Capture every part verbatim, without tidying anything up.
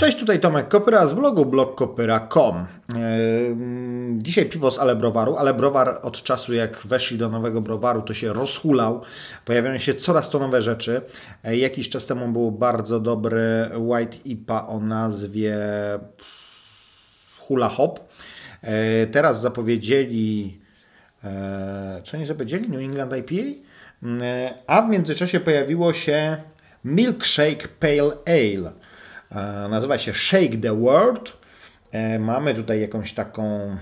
Cześć, tutaj Tomek Kopyra z blogu blog kopyra kropka com. Dzisiaj piwo z Ale Browaru. Ale Browar od czasu jak weszli do nowego browaru to się rozhulał. Pojawiają się coraz to nowe rzeczy. Jakiś czas temu był bardzo dobry White I P A o nazwie Hula Hop. Teraz zapowiedzieli, co nie zapowiedzieli? New England I P A? A w międzyczasie pojawiło się Milkshake Pale Ale. Nazywa się Shake the World. Mamy tutaj jakąś taką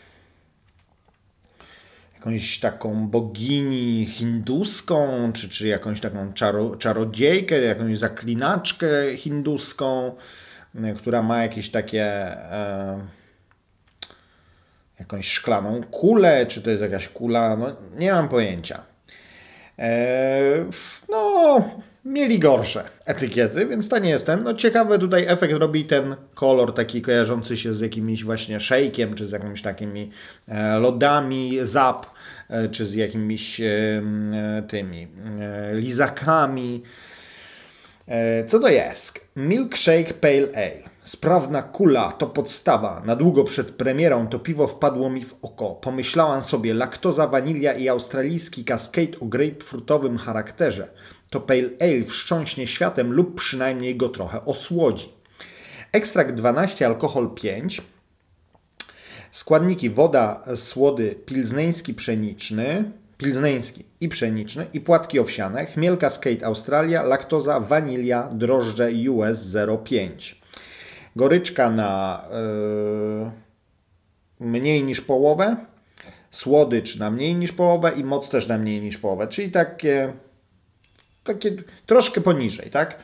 jakąś taką bogini hinduską, czy, czy jakąś taką czaro, czarodziejkę, jakąś zaklinaczkę hinduską, która ma jakieś takie e, jakąś szklaną kulę, czy to jest jakaś kula, no nie mam pojęcia. E, no... Mieli gorsze etykiety, więc to nie jestem. No ciekawy tutaj efekt robi ten kolor taki kojarzący się z jakimś właśnie szejkiem, czy z jakimiś takimi lodami Zap, czy z jakimiś tymi lizakami. Co to jest? Milkshake Pale Ale. Sprawna kula to podstawa. Na długo przed premierą to piwo wpadło mi w oko. Pomyślałam sobie, laktoza, wanilia i australijski Cascade o grapefruitowym charakterze. To Pale Ale wstrząśnie światem lub przynajmniej go trochę osłodzi. Ekstrakt dwanaście, alkohol pięć. Składniki: woda, słody pilzneński pszeniczny, pilzneński i pszeniczny i płatki owsiane, chmiel Cascade Australia, laktoza, wanilia, drożdże U S zero przecinek pięć. Goryczka na yy, mniej niż połowę, słodycz na mniej niż połowę i moc też na mniej niż połowę, czyli takie takie troszkę poniżej, tak?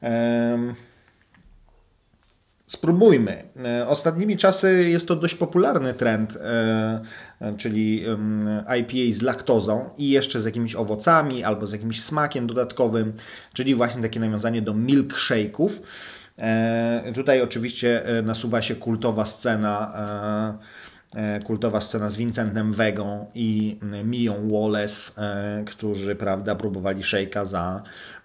Spróbujmy. Ostatnimi czasy jest to dość popularny trend, czyli I P A z laktozą i jeszcze z jakimiś owocami albo z jakimś smakiem dodatkowym, czyli właśnie takie nawiązanie do milkshake'ów. Tutaj oczywiście nasuwa się kultowa scena kultowa scena z Vincentem Vegą i Mią Wallace, którzy, prawda, próbowali shake'a za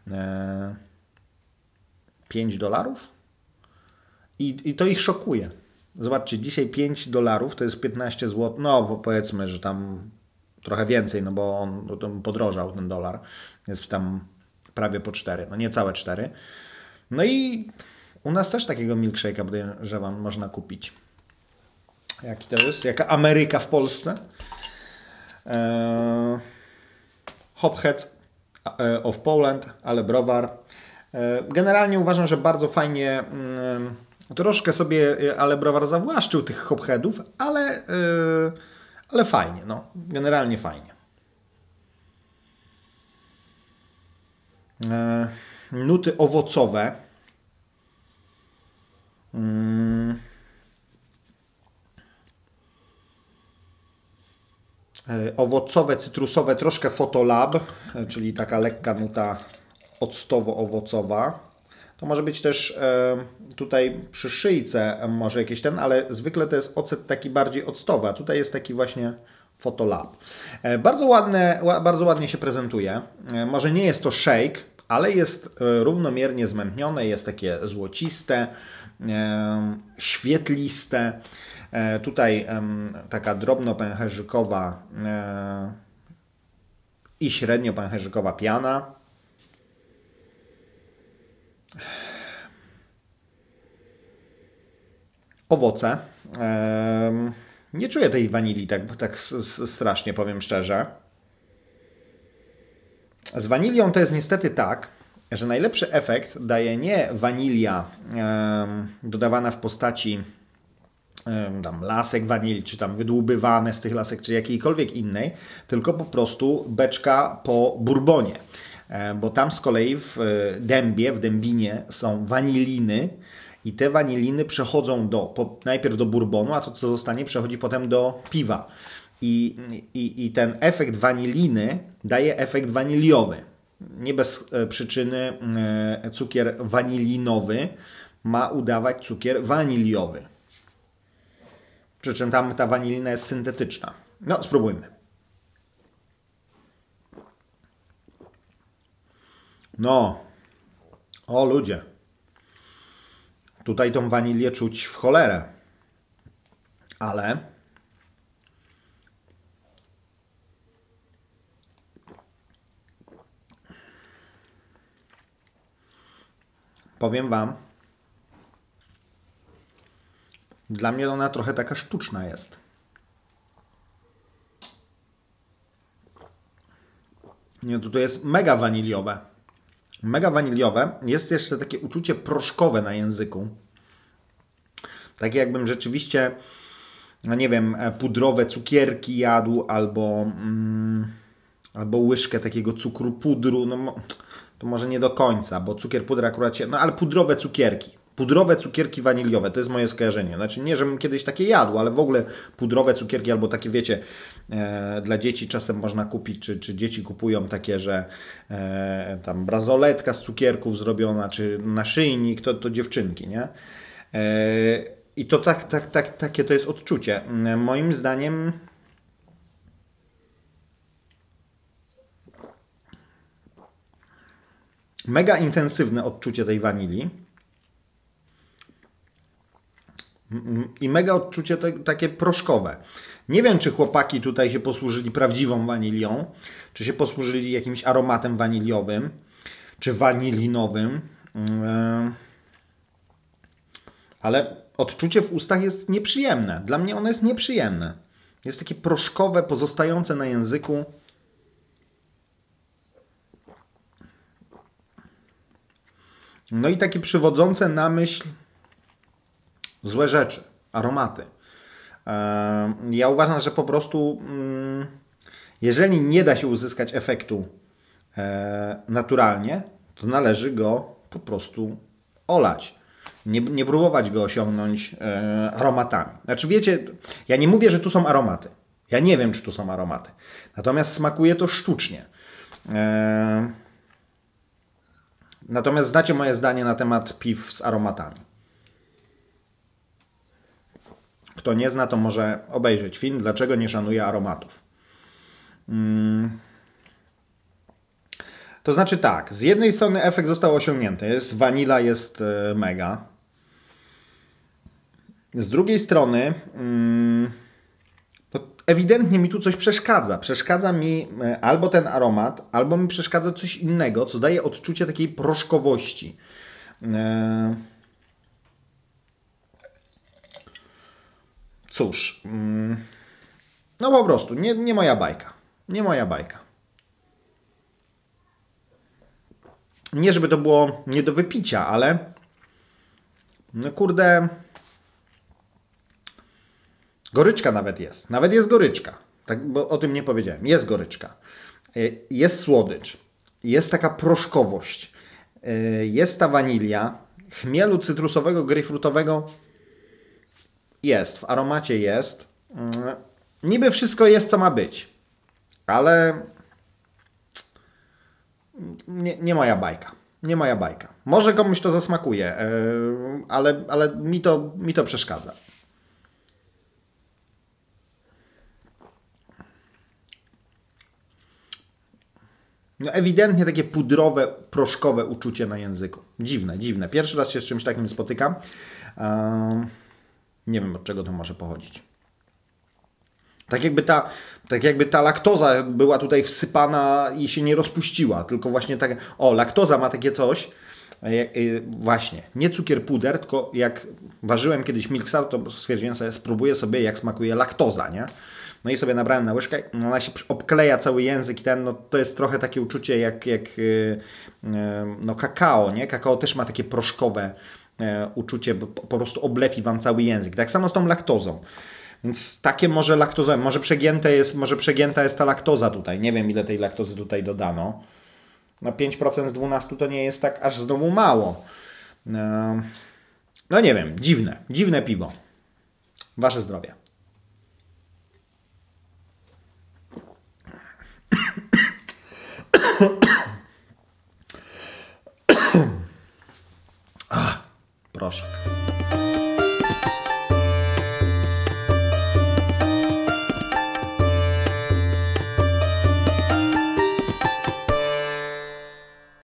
pięć dolarów I, i to ich szokuje. Zobaczcie, dzisiaj pięć dolarów to jest piętnaście złotych, no powiedzmy, że tam trochę więcej, no bo on, on podrożał ten dolar, jest tam prawie po cztery, no nie całe cztery. No i u nas też takiego milkshake'a, podejrzewam, można kupić. Jaki to jest? Jaka Ameryka w Polsce? Eee, Hopheads of Poland, Ale Browar. Eee, generalnie uważam, że bardzo fajnie, e, troszkę sobie Ale Browar zawłaszczył tych hopheadów, ale, e, ale fajnie, no. Generalnie fajnie. Eee, nuty owocowe. Hmm. Owocowe, cytrusowe, troszkę Photolab, czyli taka lekka nuta octowo-owocowa. To może być też tutaj przy szyjce może jakieś ten, ale zwykle to jest ocet taki bardziej octowy, a tutaj jest taki właśnie Photolab. Bardzo ładne, bardzo ładnie się prezentuje. Może nie jest to shake, ale jest równomiernie zmętnione, jest takie złociste, świetliste. Tutaj taka drobno-pęcherzykowa i średnio-pęcherzykowa piana. Owoce. Nie czuję tej wanilii tak, tak strasznie, powiem szczerze. Z wanilią to jest niestety tak, że najlepszy efekt daje nie wanilia dodawana w postaci tam lasek wanilii, czy tam wydłubywane z tych lasek, czy jakiejkolwiek innej, tylko po prostu beczka po bourbonie. Bo tam z kolei w dębie, w dębinie są waniliny i te waniliny przechodzą do, po, najpierw do bourbonu, a to co zostanie przechodzi potem do piwa. I, i, i ten efekt waniliny daje efekt waniliowy. Nie bez przyczyny cukier wanilinowy ma udawać cukier waniliowy. Przy czym tam ta wanilina jest syntetyczna. No, spróbujmy. No. O ludzie. Tutaj tą wanilię czuć w cholerę. Ale powiem Wam, dla mnie ona trochę taka sztuczna jest. Nie, to, to jest mega waniliowe. Mega waniliowe. Jest jeszcze takie uczucie proszkowe na języku. Takie jakbym rzeczywiście, no nie wiem, pudrowe cukierki jadł albo, mm, albo łyżkę takiego cukru pudru. No, to może nie do końca, bo cukier pudra akurat się... No ale pudrowe cukierki. Pudrowe cukierki waniliowe, to jest moje skojarzenie. Znaczy nie, żebym kiedyś takie jadł, ale w ogóle pudrowe cukierki albo takie, wiecie, e, dla dzieci czasem można kupić, czy, czy dzieci kupują takie, że e, tam bransoletka z cukierków zrobiona, czy naszyjnik, to, to dziewczynki, nie? E, I to tak, tak, tak, takie to jest odczucie. E, moim zdaniem mega intensywne odczucie tej wanilii. I mega odczucie te, takie proszkowe. Nie wiem, czy chłopaki tutaj się posłużyli prawdziwą wanilią, czy się posłużyli jakimś aromatem waniliowym, czy wanilinowym. Ale odczucie w ustach jest nieprzyjemne. Dla mnie ono jest nieprzyjemne. Jest takie proszkowe, pozostające na języku. No i takie przywodzące na myśl złe rzeczy, aromaty. Ja uważam, że po prostu jeżeli nie da się uzyskać efektu naturalnie, to należy go po prostu olać. Nie, nie próbować go osiągnąć aromatami. Znaczy wiecie, ja nie mówię, że tu są aromaty. Ja nie wiem, czy tu są aromaty. Natomiast smakuje to sztucznie. Natomiast znacie moje zdanie na temat piw z aromatami. Kto nie zna, to może obejrzeć film Dlaczego nie szanuję aromatów. Hmm. To znaczy tak, z jednej strony efekt został osiągnięty. Jest, wanila jest e, mega. Z drugiej strony hmm, to ewidentnie mi tu coś przeszkadza. Przeszkadza mi e, albo ten aromat, albo mi przeszkadza coś innego, co daje odczucie takiej proszkowości. E, Cóż, no po prostu, nie, nie moja bajka. Nie moja bajka. Nie, żeby to było nie do wypicia, ale no kurde, goryczka nawet jest. Nawet jest goryczka. Tak, bo o tym nie powiedziałem. Jest goryczka. Jest słodycz. Jest taka proszkowość. Jest ta wanilia. Chmielu cytrusowego, grejpfrutowego jest, w aromacie jest. Niby wszystko jest, co ma być. Ale nie, nie moja bajka. Nie moja bajka. Może komuś to zasmakuje, ale, ale mi, to, mi to przeszkadza. No ewidentnie takie pudrowe, proszkowe uczucie na języku. Dziwne, dziwne. Pierwszy raz się z czymś takim spotykam. Nie wiem, od czego to może pochodzić. Tak jakby ta, tak jakby ta laktoza była tutaj wsypana i się nie rozpuściła, tylko właśnie tak, o, laktoza ma takie coś, właśnie, nie cukier puder, tylko jak ważyłem kiedyś milk sour, to stwierdziłem sobie, spróbuję sobie, jak smakuje laktoza, nie? No i sobie nabrałem na łyżkę, ona się obkleja cały język i ten, no to jest trochę takie uczucie jak, jak no kakao, nie? Kakao też ma takie proszkowe uczucie, bo po prostu oblepi wam cały język. Tak samo z tą laktozą. Więc takie może laktoza, może przegięte jest, może przegięta jest ta laktoza tutaj. Nie wiem, ile tej laktozy tutaj dodano. No pięć procent z dwunastu to nie jest tak aż znowu mało. No nie wiem, dziwne, dziwne piwo. Wasze zdrowie.